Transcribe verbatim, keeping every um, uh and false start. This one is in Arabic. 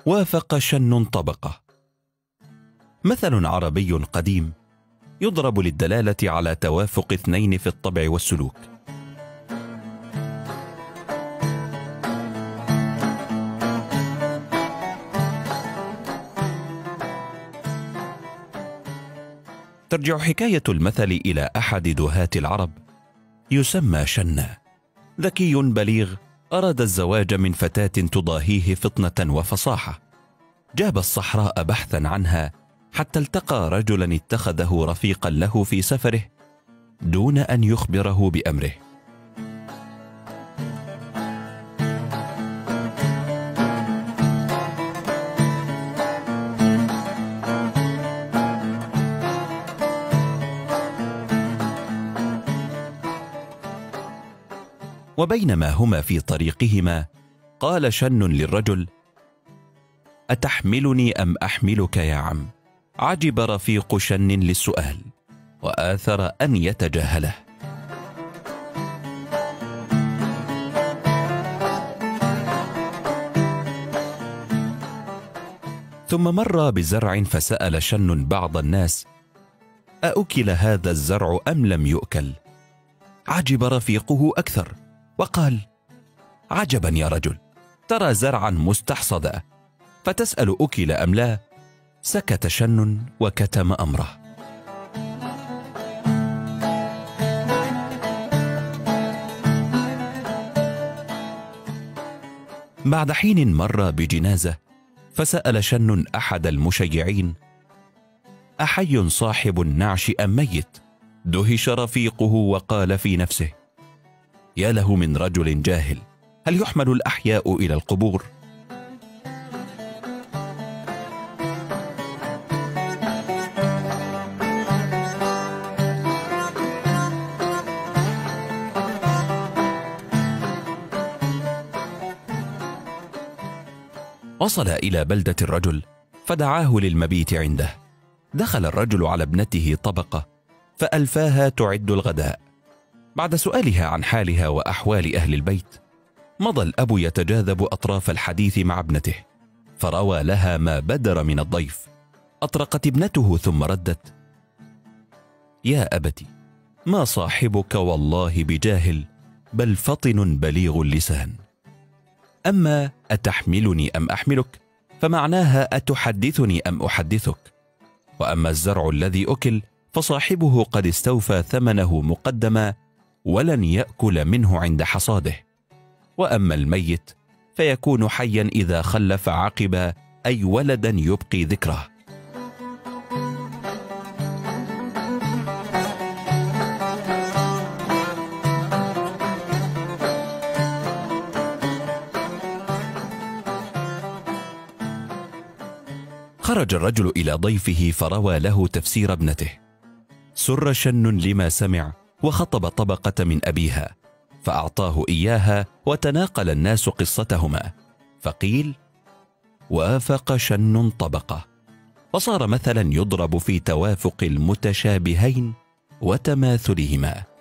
وافق شن طبقة. مثل عربي قديم يضرب للدلالة على توافق اثنين في الطبع والسلوك. ترجع حكاية المثل إلى أحد دهاة العرب يسمى شنا، ذكي بليغ أراد الزواج من فتاة تضاهيه فطنة وفصاحة. جاب الصحراء بحثا عنها حتى التقى رجلا اتخذه رفيقا له في سفره دون أن يخبره بأمره. وبينما هما في طريقهما قال شن للرجل: أتحملني أم أحملك يا عم؟ عجب رفيق شن للسؤال وآثر أن يتجاهله. ثم مر بزرع فسأل شن بعض الناس: أأكل هذا الزرع أم لم يؤكل؟ عجب رفيقه أكثر وقال: عجبا يا رجل، ترى زرعا مستحصدا فتسأل أكل أم لا؟ سكت شن وكتم أمره. بعد حين مر بجنازة فسأل شن أحد المشيعين: أحي صاحب النعش أم ميت؟ دهش رفيقه وقال في نفسه: يا له من رجل جاهل، هل يحمل الأحياء إلى القبور؟ وصل إلى بلدة الرجل فدعاه للمبيت عنده. دخل الرجل على ابنته طبقة فألفاها تعد الغداء. بعد سؤالها عن حالها وأحوال أهل البيت مضى الأب يتجاذب أطراف الحديث مع ابنته فروى لها ما بدر من الضيف. أطرقت ابنته ثم ردت: يا أبتي، ما صاحبك والله بجاهل، بل فطن بليغ اللسان. أما أتحملني أم أحملك فمعناها أتحدثني أم أحدثك. وأما الزرع الذي أكل فصاحبه قد استوفى ثمنه مقدما ولن يأكل منه عند حصاده. وأما الميت فيكون حيا إذا خلف عقبا، أي ولدا يبقي ذكره. خرج الرجل إلى ضيفه فروى له تفسير ابنته. سر شن لما سمع وخطب طبقة من أبيها فأعطاه إياها وتناقل الناس قصتهما، فقيل: وافق شن طبقة، وصار مثلا يضرب في توافق المتشابهين وتماثلهما.